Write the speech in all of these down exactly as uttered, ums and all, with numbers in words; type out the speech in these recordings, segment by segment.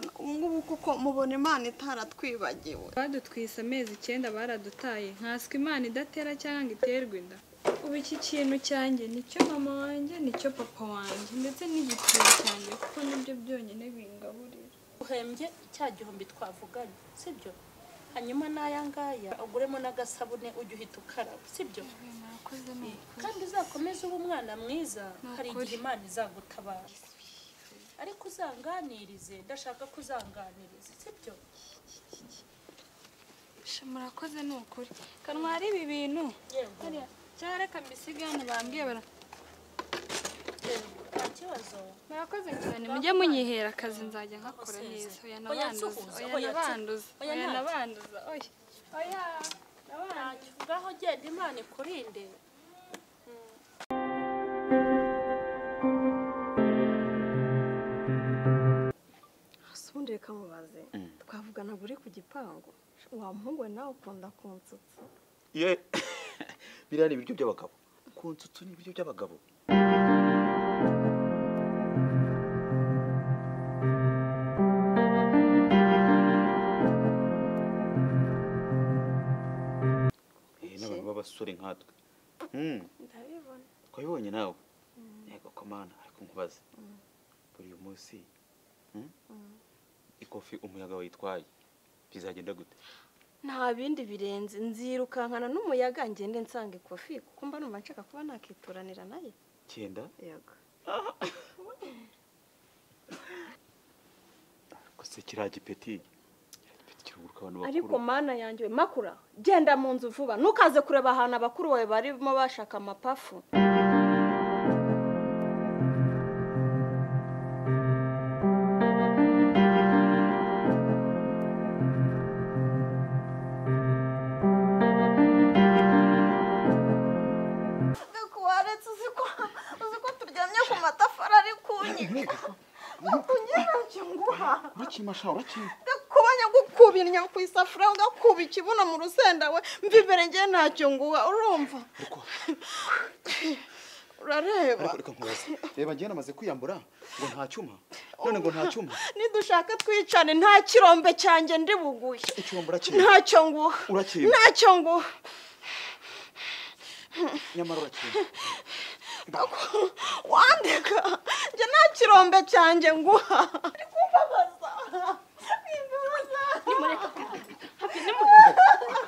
Mana ngubu kuko mubona Imana itaratwibagiwe badutwisa amezi icyenda baradutaye nkaswe Imana idatera cyangwa iterwe inda ubu iki kintu cyanjye nicyo mama wanjye nicyo papa wanjye ndetse n'igitero cyanjye kuko nibyo byonyine bingaburira uhembye cya gihumbi twavuganye sibyo hanyuma naya ngaya uguremo n'agasabune ujye uhita ukaraba sibyo kandi uzakomeza uba umwana mwiza hari igihe Imana izagutabara ariko uzanganirize ndashaka kuzanganiriza sibyo murakoze ni ukuri kanwari ibi bintu cyareka mbisigane bambwiye bara nta kibazo murakoze cyane mujye munyihera akazi nzajya nkakora neza oya nabanduza oya nabanduza oya nabanduza oya oya nabanduza ngaho genda Imana ikurinde asundi reka mubaze twavugana buri ku gipangu wa muhungu nawe ukunda kunsutsa ye biriya ni ibiryo by'abagabo kunsutsu ni ibiryo by'abagabo eh n'abantu b'abasore nkatwe ndabibona twabibonye nawe yego komana ariko nkubaze buri uyu munsi ikofi umuyaga witwaye bizagenda gute nta bindi birenze nzirukankana n'umuyaga ngende nsanga ikofi kuko mba numva nshaka kuba nakituranira naye cyenda yego ko se kira gipeti kiruguruka abantu bakuru ariko Mana yanjye makura genda mu nzu vuba nukaze kureba ahantu abakuru bawe barimo bashaka amapafu Urakimashara uraki kubanya gukubinya ku isafuriya ugakuba ikibuno mu rusenda we mvibere ngiye ntacyo nguha urumva urareba reka nkubaze reba ngiye namaze kwiyambura ngo nta cyuma none ngo nta cyuma nidushaka twicane nta kirombe cyanjye ndi buguye icyombo urakimwe ntacyo nguha urakimwe ntacyo nguha nyamara urakimwe wandeka nje nta kirombe cyanjye nguha kumbabaza nimureka hafi nimureka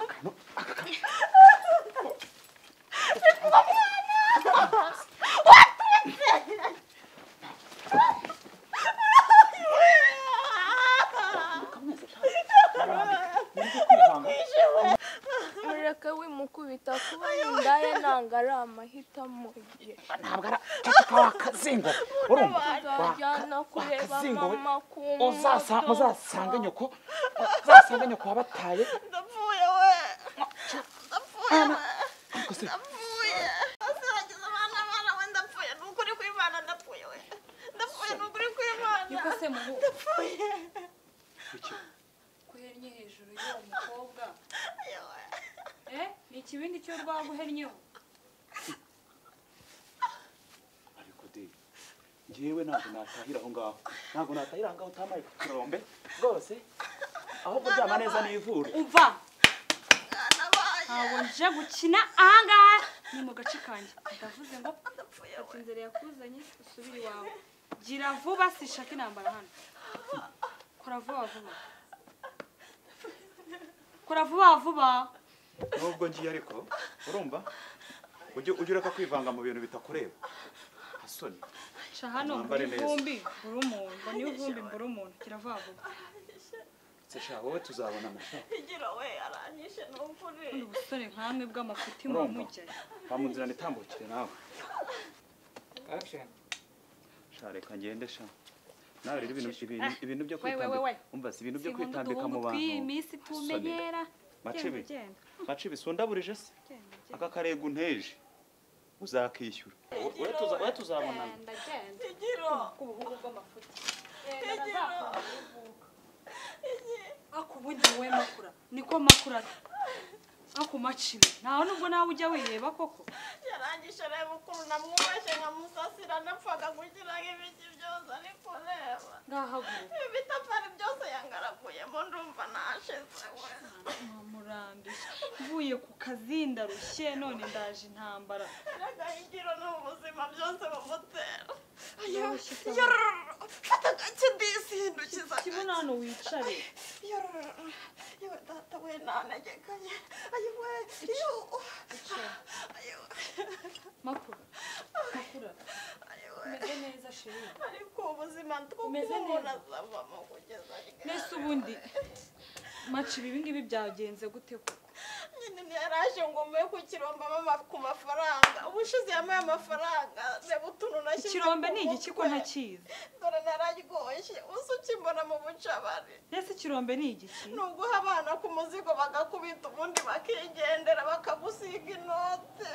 Mureka wimukubita kuba ndaye nangara amahitamo ye ntabwo ara ceceka wakazingo urumva wajyana kureba mama ku uzasa muzasanga nyoko uzasanga nyoko wabataye ndapfuye we ndapfuye we ndapfuye asiragiza abana bana we ndapfuye nukuri kw'Imana ndapfuye we ndapfuye nukuri kw'Imana niko se muhu ndapfuye kuhernye hejuru y'uwo mukobwa eh ni ikibindi cyo rwaguhernyeho ariko de ngewe ntabwo natahira aho ngaho ntabwo natahira aho ngaho utamaye kurombe rwose aho kuryama neza n'ivure umva ntabwo nje gukina ahangaha ni mu gace kanjye ndavuze ngo ati inzira yakuzanye usubire iwawe gira vuba sishaka intambara hano kora vuba vuba kora vuba vuba nubwo ngiye ariko urumva ujye ujye ureka kwivanga mu bintu bitakureba hasoni sha hano ivumbi buri umuntu ngo niyo ivumbi mbura umuntu gira vuba vuba se sha wowe tuzabona amasha igira we aranyishe n'ukuri ubu busore nkamwe bw'amafuti mu mujye bamunzira nitambukire nawe action sha reka ngende sha nawe rero ibintu ibintu byo kwitambika umva si ibintu byo kwitambika mu bantu iyi minsi tumenyera macibi macibi sondaburije se aka karego nteje uzakishyura we tuza we tuzabona ndagenda igiro kubuhungu bw'amafuti ako bundi we makura niko makura ako macibi naho nubwo nawe ujya wireba koko yarangisha reba ukuntu namwubashe nkamusasira napfaga kugira ngo ibiki byose ariko reba ngahaguruka ibitapari byose byashize we murandusha mvuye ku kazi ndarushye none ndaje intambara agahigiro n'ubuzima byose bumutera yororo fata gake disi hindukiza kibona hano wicare yororo yewe data we nanegekaye ayiwe iyo ayiwe makuru makuru umeze neza sheri ariko ubuzima tw'umuntu azavamo kugeza nese ubundi maci ibi ngibi byagenze gute koko nyine ntiyaraje ngo mube ku kirombe ku mafaranga ubushize yamuye amafaranga reba utuntu nashyize ikirombe ni igiki ko ntakizi dore nararyoshye usa ukimbona mu bucabari nese ikirombe ni igiki ni uguha abana ku muzigo bagakubita ubundi bakigendera bakagusiga inote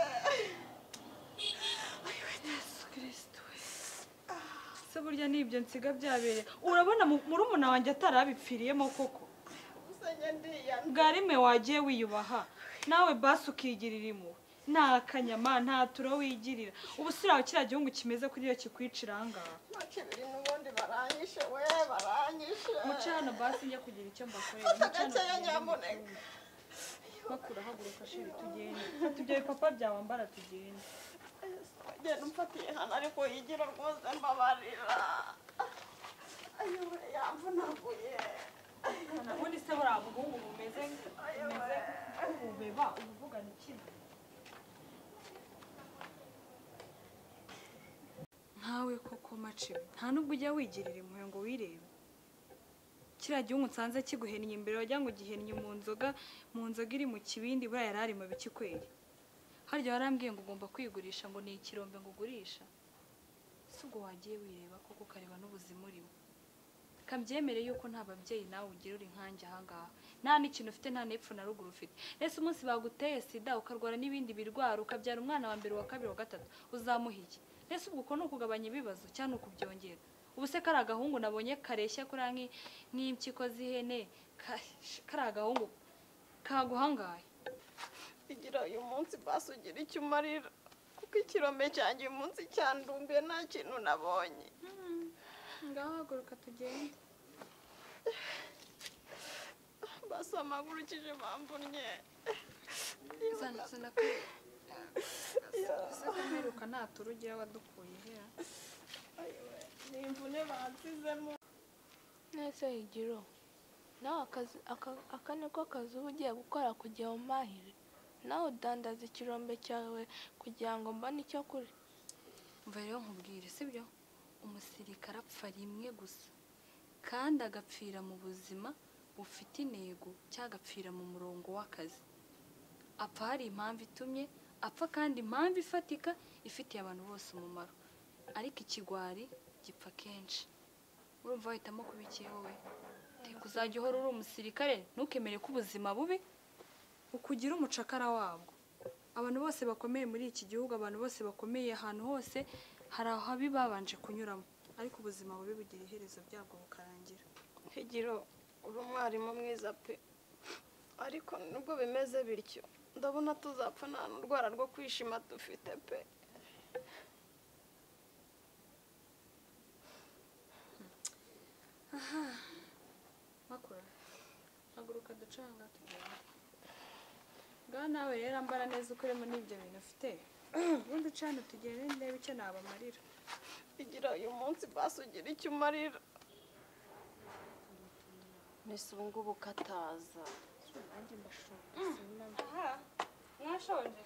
yesu kirisito se burya nibyo nsiga byabereye urabona murumuna wanjye atarabipfiriyemo koko bwa rimwe wagiye wiyubaha nawe basi ukigirira impuhwe nta kanyama nta turo wigirira ubu siraho kiriya gihugu kimeze kuri iyo kikwicira ahangaha kibiri n'ubundi baranyishe we baranyishe muce hano basi njya kugira icyo mbakorera muce hano nyamuneka bakura haguruka sheri tugende fata ibyo bipapa byawe wambara tugende genda umfatiye hano ariko yigira rwose mbabarira ayiwe yamvunaguye ubundi se buriya buhungu bumeze bumeze nk'ububeba ubuvugana ikina nkawe koko maciwe nta nubwo ujya wigirira impuhwe ngo wirebe kiriya gihugu nsanze kiguhennye imbere wagira ngo gihennye mu nzoga mu nzoga iri mu kibindi buriya yari ari mu bikikweri harya warambwiye ngo ugomba kwigurisha ngo ni ikirombe ngo ugurisha si ubwo wagiye wireba koko ukareba n'ubuzima urimo kabyemere yuko nta babyeyi nawe ugira uri nkanjye ahangaha nta n'ikintu ufite nta n'epfo na ruguru ufite ese umunsi baguteye sida ukarwara n'ibindi birwara ukabyara umwana wa mbere wa kabiri wa gatatu uzamuha iki ese ubwo uko ni ukugabanya ibibazo cyangwa ukubyongera ubu se kari agahungu nabonye kareshya kuri nk'impyiko z'ihene kari agahungu kaguhangaye igira uyu munsi basi ugira icyo umarira kuko ikirombe cyanjye uyu munsi cyandumbiye nta kintu nabonye ngaho haguruka tugende basi amagurukije bambunnye zana zana ko ese kumperuka nta turu ugira wadukuye hera ni imvune bansizemo nese higiro nawe akazi aka niko kazi uba ugiye gukora kugira ngo umahire nawe udandaza ikirombe cyawe kugira ngo mbone icyo kurya mva rero nkubwire sibyo umusirikare apfa rimwe gusa kandi agapfira mu buzima bufite intego cyangwa agapfira mu murongo w'akazi apfa hari impamvu itumye apfa kandi impamvu ifatika ifitiye abantu bose umumaro ariko ikigwari gipfa kenshi urumva wahitamo kuba iki wowe kuzajya uhora uri umusirikare ntukemere ko ubuzima bubi ukugira umucakara wabwo abantu bose bakomeye muri iki gihugu abantu bose bakomeye ahantu hose hari aho habi babanje kunyuramo ariko ubuzima bubi bugira iherezo byabwo bukarangira higiro uri umwarimu mwiza pe ariko nubwo bimeze bityo ndabona tuzapfa nta n'urwara rwo kwishima dufite pe aha makuru haguruka ducanga tugenda ngaho nawe rero ambara neza ukoremo n'ibyo bintu ufite ubundi ucana tugende ndebe icyo nabamarira igira uyu munsi basi ugira icyo umarira mbese ubu ngubu kataza nanjye mbashonje aha mwashonje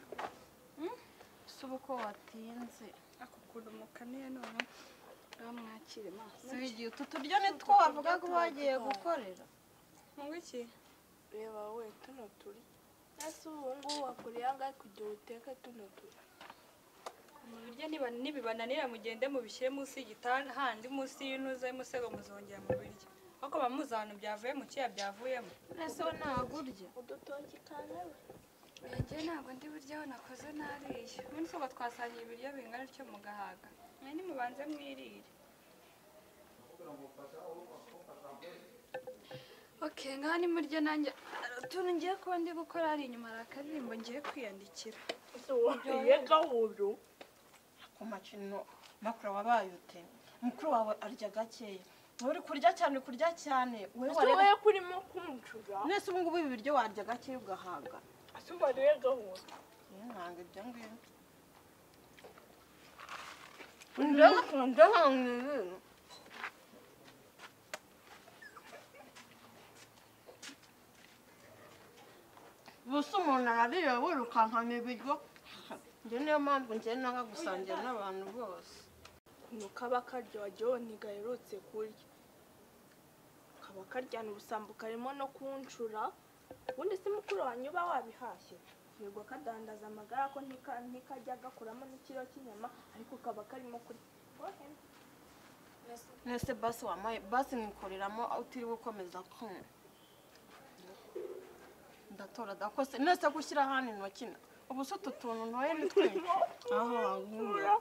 si ubu ko watinze ako kuntu mukaniye none bamwakire maso igihe utu turyo ni two wavuga ko bagiye gukorera ngo iki reba we tuno turi ese ubu ngubu wakuriye angahe kugira uteke tuno turi mubirya nibibananira mugende mubishyire munsi y'igitanda handi munsi y'intuza y'umusego muzongera mu biryo kuko bamuzi ahantu byavuye mu kiya byavuyemo ese we ntabwo urya udutoki kanyewe njye ntabwo ndi buryaho nakoze nariye ubundi soba twasangiye ibiryo bingana bityo mugahaga mwe nimubanze mwirire okay ngaho nimurya nanjye utuntu ngiye kuba ndi gukora hari inyuma hari akaririmbo ngiye kwiyandikira wahiye gahuru ku makino makuru wabaye ute mukuru wawe arya gakeya uri kurya cyane kurya cyane ese wowe kurimo kumcuza nese ubu ngubu ibi biryo warya gake ugahaga ese ubariye gahunda ntabwo ibyo ngibyo ndaga ndaga busa umuntu arariye wirukankana ibiryo njye niyo mpamvu njye nanga gusangira n'abantu bose nuko aba karyohyeho ntigaherutse kurya kaba karyana ubusambo karimo no kuncura ubundi si mukuru wanyu uba wabihashye yego kadandaza amagara ko ntikajya gakuramo n'ikiro cy'inyama ariko kaba karimo kurya nese basi wamaye basi nkikoreramo utiri gukomeza kumwe ndatora dakose nese gushyira hano intoki ubu se utu tuntu ntoye ni twinshi aho wankura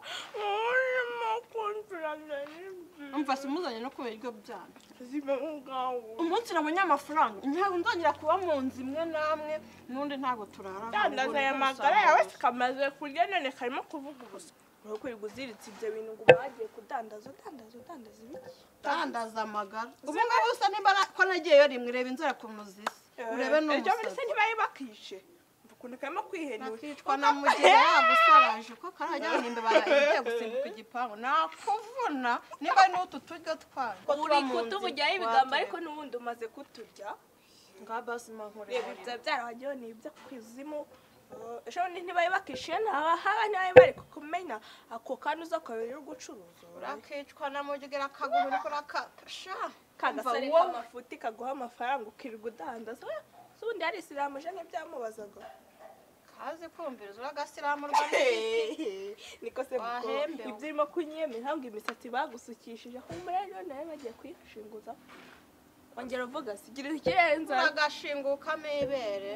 umva simuzanye no ku biryo byanyu umunsi nabonye amafaranga ntabwo nzongera kuba mu nzu imwe namwe n'undi ntabwo turara dandaza aya magara yawe kamaze kurya none karimo kuvuga ubusa uri kwirirwa uziritse ibyo bintu ngo bagiye kudandaza udandaza udandaza ibiki dandaza amagara ubu ngubu usa nimba ko nagiyeyo rimwe reba inzara ku muzisi urebe n'umusazi ibyo muri se ntibaye bakishe ukuntu karimo kwihenura nakicwa na mugihe yagusaraje ko karajya nimba baragiye gusimbuka igipangu nakuvuna niba n'utu turyo twayo uri kutuvujyaho ibigambo ariko n'ubundi umaze kuturya nga basi mankorera reba ibyo byarahagiyeho ni ibyo kwizimu ejo ntibaye bakishe ntaba haba ntibaye bari kukumenya ako kandi uza ukabiri uri gucuruza urakicwa na mugihe akaguru uriko urakasha kagasare k'amafuti kaguha amafaranga ukirirwa udandaza ubundi hari isilamu je nk'ibyamubazaga kazi kumviriza uragasiramu rw'amiti niko se ibyo irimo kunyemera ngo imisatsi bagusukishije aho umurero nawe bagiye kwishinguza ongera uvuga sigira ikirenza uragashingukamo ibere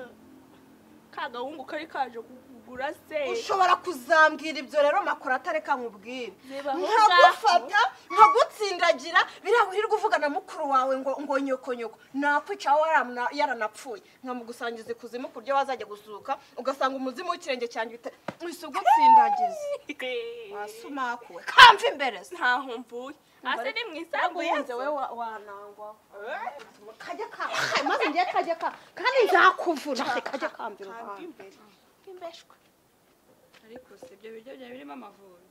kagahungu kari kaje kugura se ushobora kuzambwira ibyo rero makuru atareka nkubwire nkagufata nkagutsindagira birawirirwa uvuga na mukuru wawe ngo ngo nyoko nyoko nakwica waramna yaranapfuye nkamugusangiza ikuzimu kuryo wazajya gusuka ugasanga umuzimu w'ikirenge cyanjye wisugutsindagiza wasumakuwe kamva imbere ntaho mvuye ase ni mwisangu yenze we wanangwa kajya ka maze ngiye kajya ka kandi nzakuvuna kajya kambira imbere imbeshwe ariko se ibyo biryo bya birimo amavubi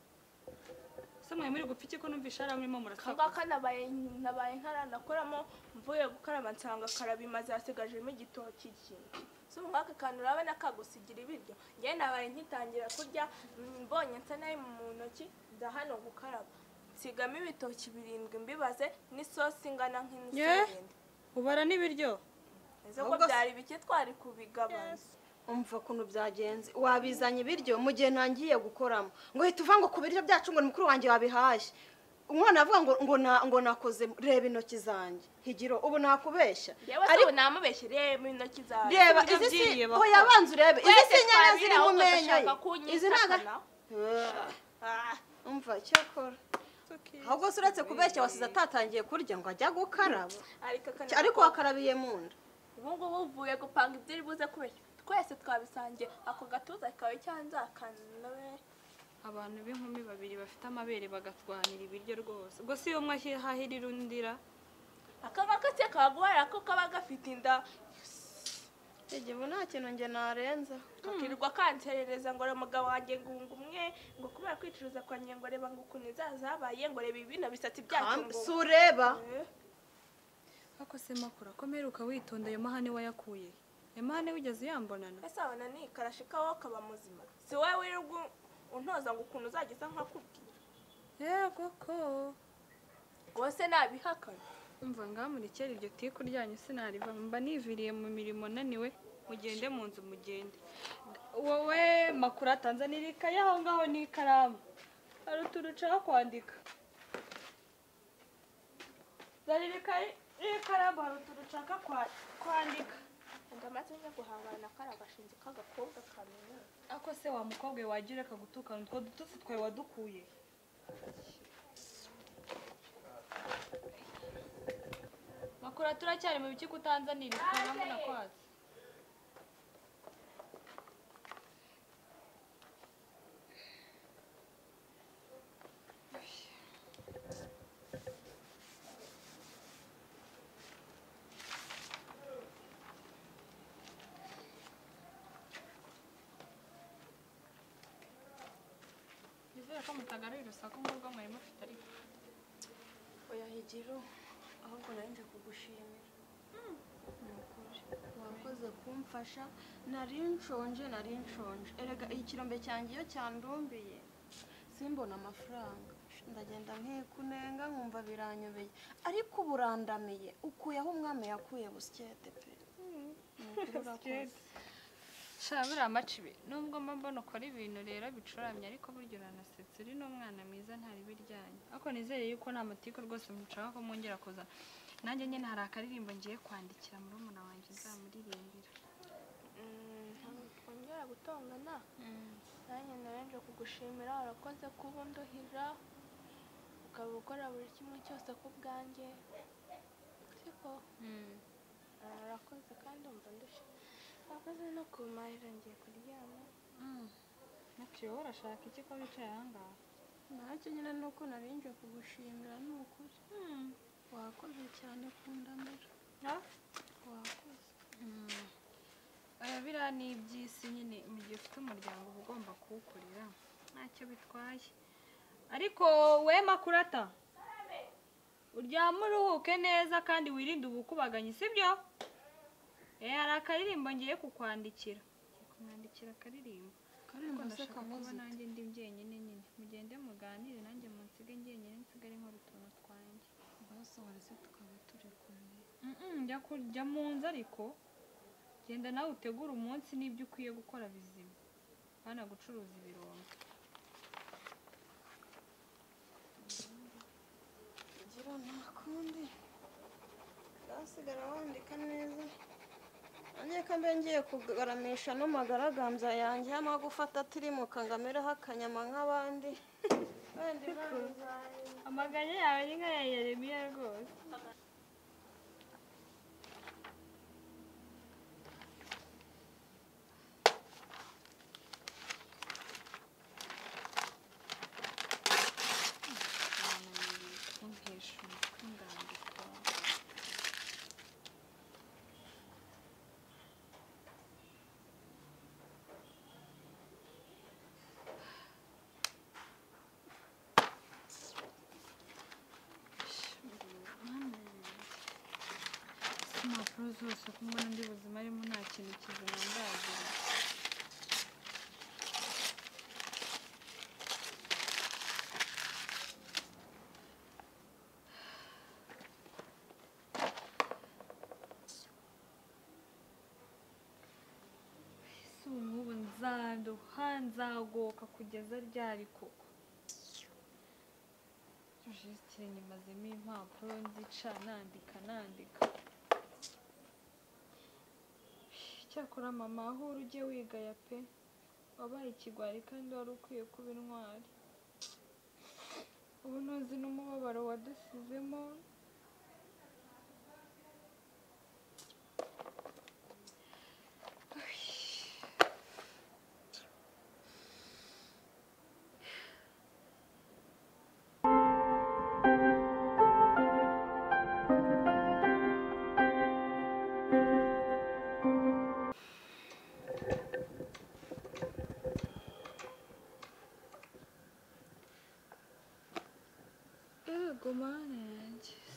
samwe muri gupfa iki ko numvisha ara murimo murasaka ngaka nabaye nabaye nkaranakoramo mvuye gukaraba nsanga karabimaze hasigajemo igitoki kintu so ngaka kantu urabona kagusigira ibiryo ngiye nabaye nkitangira kurya mbonye nsanaye mu ntoki nda hano gukaraba sigamo ibitoki birindwi mbibaze n'isosi ingana nk'inusinde ubara n'ibiryo ese ko byari bike twari kubigabanya umva kuntu byagenze wabizanye ibiryo mu gihe ntangiye gukoramo ngo hita uva ngo ku biryo byacu ngo mukuru wanjye wabihashye umwana avuga ngo ngo ngo nakoze reba intoki zanjye higiro ubu nakubeshya ariko namubeshye reba intoki zanjye reba izi si ho yabanze urebe izi si nyanya ziri mu menyo izi ntaga umva cyakora ahubwo se uretse kubeshya wasize atatangiye kurya ngo ajya gukaraba ariko wakarabiye mu nda ubu ngubu uvuye gupanga ibyo uri buze kubeshya twese twabisangiye ako gatuza kawe cyanza akanawe abantu b'inkumi babiri bafite amabere bagatwanira ibiryo rwose ubwo si yo umwe ahahirira undira akangaka se kaguhara ko kaba gafite inda igihe nta kintu nge narenza kakirirwa kanserereza ngo umugabo wanjye ngunga umwe ngo kubera kwicuruza kwa nge ngo reba ngo ukuntu izazabaye ngo reba ibino bisatsi byacu ngo si ureba ako se makuru akomeruka witonda ayo mahane wayakuye Emane wigeze yambonana ese abana ni karashika wo kaba muzima si wowe wirirwa untoza ngo ukuntu uzageza nkakubwira yego ko wose nabihakana umva ngamurikera iryo tiku ryanyu sinariva mba niviriye mu mirimo naniwe mugende mu nzu mugende wowe makuru atanzanira ikaye aho ngaho n'ikaramu hari uturuca kwandika zarira ikaye n'ikaramu hari uturuca kwandika ndamaze njya guhangana kari agashinzi k'agakobwa kamenya ako se wa mukobwa wagira akagutukana utwo dututsi twawe wadukuye makuru turacyari mu biki kutanzanira ikaramu nakwaze ko mutagarura urusaku nk'urwo mwari mufite ariko oya higiro ahubwo nari nje kugushimira ni ukuri wakoze kumfasha nari nshonje nari nshonje erega ikirombe cyanjye iyo cyandumbiye simbona amafaranga ndagenda nkikunenga nkumva biranyobeye ariko uburandamiye ukuyeho umwami yakuye busyete pe shabura amacibi nubwo mba mbona ukora ibintu rero bicuramye ariko burya uranasetse uri n'umwana mwiza ntari biryanye ariko nizere yuko nta matiko rwose mushaka ko mwongera kuzana nanjye nyine hari akaririmbo ngiye kwandikira murumuna wanjye nzamuririmbira ntabwo twongera gutongana nanjye narenje kugushimira warakoze kuba unduhira ukaba ukora buri kimwe cyose ku bwanjye siko warakoze kandi umva ndushye warakoze no kumahira ngiye kuryama naciye wowe urashaka iki ko wicaye ahangaha ntacyo nyine ni uko nari nje kugushimira ni ukuri wakoze cyane kundamira wakoze biriya ni iby'isi nyine mu gihe ufite umuryango uba ugomba kuwukorera ntacyo bitwaye ariko we makurata uryame uruhuke neza kandi wirinde ubukubaganyi sibyo hari akaririmbo ngiye kukwandikira kumwandikira akaririmbo karirimbo se ndashaka kuba kameze nanjye ndi njyenyine nyine mugende muganire nanjye munsige njyenyine nsigare nkora utuntu twanjye bose warese tukaba turi kumwe njya kurya mu nzu ariko genda nawe utegura umunsi n'ibyo ukwiye gukora bizima bana gucuruza ibirombe gira nta kundi uzasigara wandika neza nanjye ko mbe ngiye kugaramisha n'amagaragambya yanjye y'amagufa atatirimuka ngo amereho akanyama nk'abandi amaganya yawe ni nka ya Yeremiya rwose impapuro zose ko mbona ndi buzima arimo nta kintu kizima ndagira si ubu nzanduha nzagoka kugeza ryari koko Jusitire nyimazemo impapuro nzica nandika nandika cyakora mama aho ujye wigaya pe wabaye ikigwari kandi wari ukwiye kuba intwari ubu ntuzi n'umubabaro wadusizemo Mana yanjye